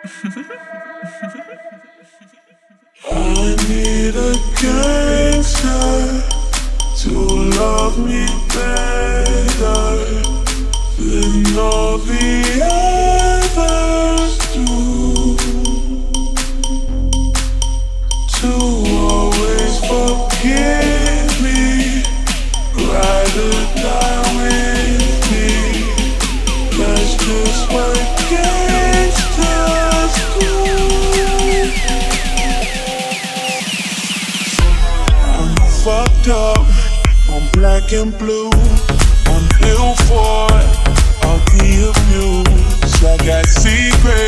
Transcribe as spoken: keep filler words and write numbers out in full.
I need a gangster to love me better than all the others do, to always forgive me, ride or die with me. That's just what gangsters do. I'm fucked up on black and blue, on Hill Fort, I'll be amused. I got secrets